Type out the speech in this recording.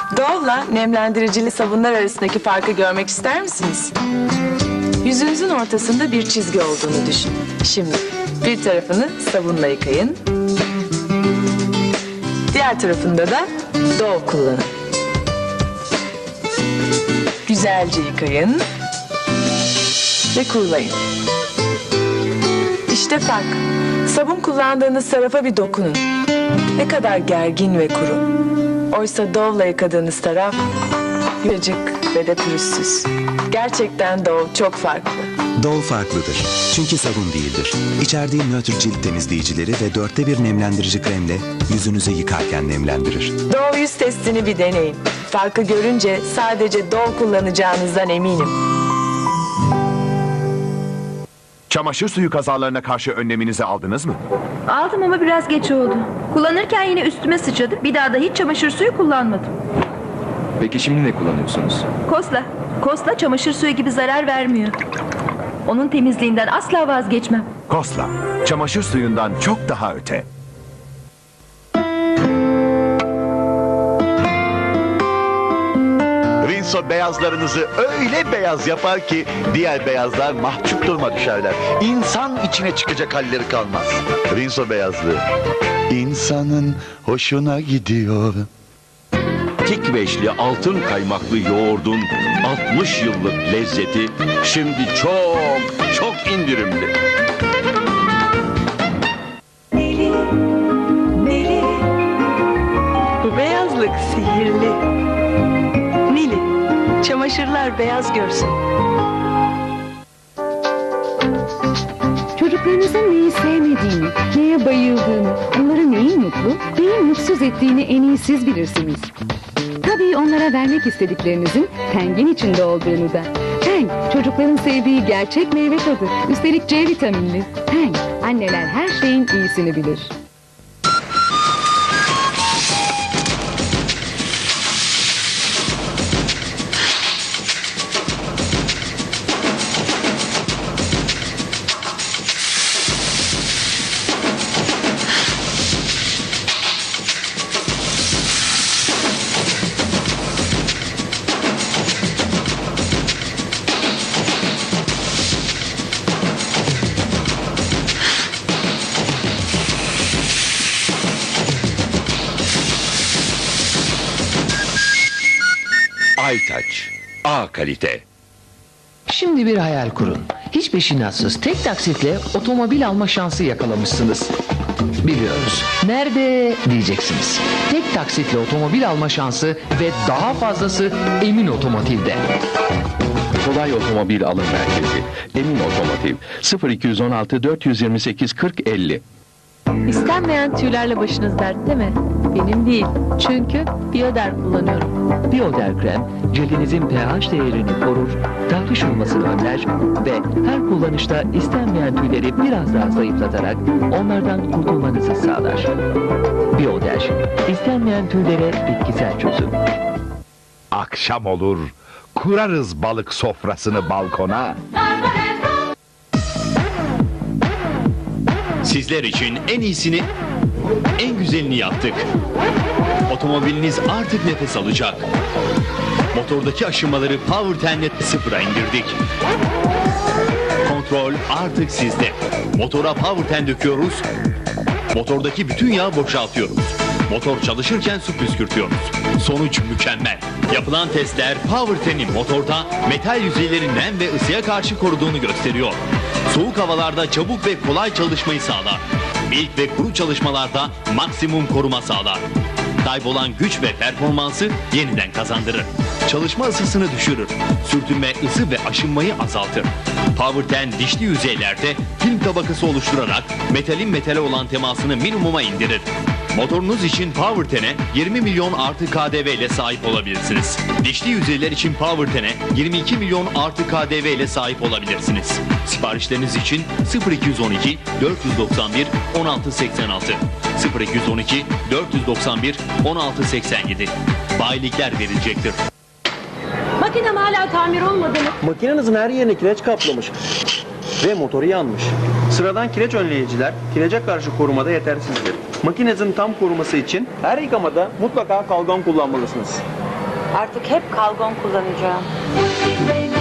Dove'la nemlendiricili sabunlar arasındaki farkı görmek ister misiniz? Yüzünüzün ortasında bir çizgi olduğunu düşün. Şimdi bir tarafını sabunla yıkayın. Diğer tarafında da Dove kullanın. Güzelce yıkayın ve kurulayın. İşte fark. Sabun kullandığınız tarafa bir dokunun. Ne kadar gergin ve kuru. Oysa Dove'la yıkadığınız taraf yumuşacık ve de pürüzsüz. Gerçekten Dove çok farklı. Dove farklıdır. Çünkü sabun değildir. İçerdiği nötr cilt temizleyicileri ve 1/4 nemlendirici kremle yüzünüzü yıkarken nemlendirir. Dove yüz testini bir deneyin. Farkı görünce sadece Dove kullanacağınızdan eminim. Çamaşır suyu kazalarına karşı önleminizi aldınız mı? Aldım ama biraz geç oldu. Kullanırken yine üstüme sıçradı. Bir daha da hiç çamaşır suyu kullanmadım. Peki şimdi ne kullanıyorsunuz? Kosla. Kosla çamaşır suyu gibi zarar vermiyor. Onun temizliğinden asla vazgeçmem. Kosla, çamaşır suyundan çok daha öte. Rinso beyazlarınızı öyle beyaz yapar ki diğer beyazlar mahcup duruma düşerler. İnsan içine çıkacak halleri kalmaz. Rinso beyazlığı insanın hoşuna gidiyor. Tik beşli altın kaymaklı yoğurdun 60 yıllık lezzeti şimdi çok indirimli. Bu beyazlık sihirli. Nili, çamaşırlar beyaz görsün. Çocuklarınızın neyi sevmediğini, neye bayıldığını, onları neyin mutlu, neyin mutsuz ettiğini en iyi siz bilirsiniz. Tabii onlara vermek istediklerinizin Tang'in içinde olduğunu da. Tang, çocukların sevdiği gerçek meyve tadı. Üstelik C vitaminli. Tang, anneler her şeyin iyisini bilir. Aytaç, A kalite. Şimdi bir hayal kurun. Hiç peşinatsız tek taksitle otomobil alma şansı yakalamışsınız. Biliyoruz. Nerede diyeceksiniz. Tek taksitle otomobil alma şansı ve daha fazlası Emin Otomotiv'de. Kolay otomobil alım merkezi. Emin Otomotiv. 0216 428 40 50. İstenmeyen tüylerle başınız dertte mi? Benim değil. Çünkü Bioder kullanıyorum. Bioder krem cildinizin pH değerini korur, tahriş olmasını önler ve her kullanışta istenmeyen tüyleri biraz daha zayıflatarak onlardan kurtulmanızı sağlar. Bioder, istenmeyen tüylere bitkisel çözüm. Akşam olur, kurarız balık sofrasını balkona. Sizler için en iyisini, en güzelini yaptık. Otomobiliniz artık nefes alacak. Motordaki aşınmaları Power10'le sıfıra indirdik. Kontrol artık sizde. Motora Power10 döküyoruz. Motordaki bütün yağı boşaltıyoruz. Motor çalışırken su püskürtüyoruz. Sonuç mükemmel. Yapılan testler Power10'in motorda metal yüzeyleri nem ve ısıya karşı koruduğunu gösteriyor. Soğuk havalarda çabuk ve kolay çalışmayı sağlar. İlk ve kuru çalışmalarda maksimum koruma sağlar. Kaybolan güç ve performansı yeniden kazandırır. Çalışma ısısını düşürür. Sürtünme, ısı ve aşınmayı azaltır. Power10 dişli yüzeylerde film tabakası oluşturarak metalin metale olan temasını minimuma indirir. Motorunuz için Power10'e 20 milyon artı KDV ile sahip olabilirsiniz. Dişli yüzeyler için Power10'e 22 milyon artı KDV ile sahip olabilirsiniz. Siparişleriniz için 0212 491 1686 0212 491 1687 bayilikler verilecektir. Makinem hala tamir olmadı mı? Makinenizin her yerine kireç kaplamış ve motoru yanmış. Sıradan kireç önleyiciler kirece karşı korumada yetersizdir. Makinenizin tam koruması için her yıkamada mutlaka kalgon kullanmalısınız. Artık hep kalgon kullanacağım.